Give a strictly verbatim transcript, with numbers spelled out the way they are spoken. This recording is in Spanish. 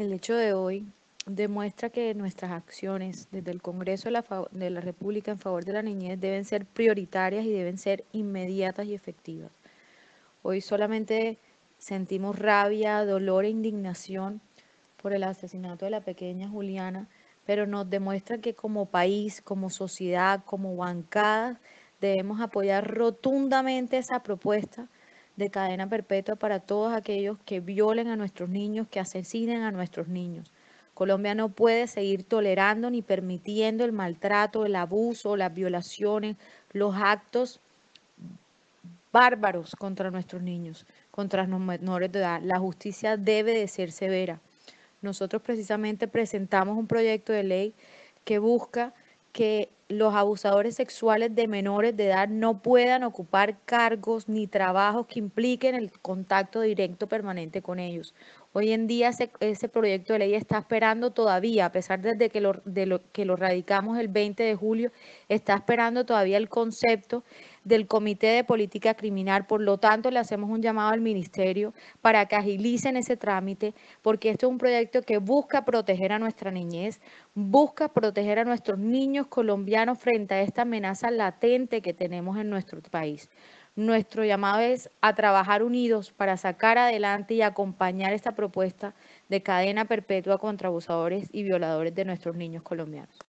El hecho de hoy demuestra que nuestras acciones desde el Congreso de la, fa- de la República en favor de la niñez deben ser prioritarias y deben ser inmediatas y efectivas. Hoy solamente sentimos rabia, dolor e indignación por el asesinato de la pequeña Juliana, pero nos demuestra que como país, como sociedad, como bancada, debemos apoyar rotundamente esa propuesta de cadena perpetua para todos aquellos que violen a nuestros niños, que asesinen a nuestros niños. Colombia no puede seguir tolerando ni permitiendo el maltrato, el abuso, las violaciones, los actos bárbaros contra nuestros niños, contra los menores de edad. La justicia debe de ser severa. Nosotros precisamente presentamos un proyecto de ley que busca que los abusadores sexuales de menores de edad no puedan ocupar cargos ni trabajos que impliquen el contacto directo permanente con ellos. Hoy en día ese, ese proyecto de ley está esperando todavía, a pesar de que lo, de lo que lo radicamos el veinte de julio, está esperando todavía el concepto del Comité de Política Criminal. Por lo tanto, le hacemos un llamado al Ministerio para que agilicen ese trámite, porque esto es un proyecto que busca proteger a nuestra niñez, busca proteger a nuestros niños colombianos frente a esta amenaza latente que tenemos en nuestro país. Nuestro llamado es a trabajar unidos para sacar adelante y acompañar esta propuesta de cadena perpetua contra abusadores y violadores de nuestros niños colombianos.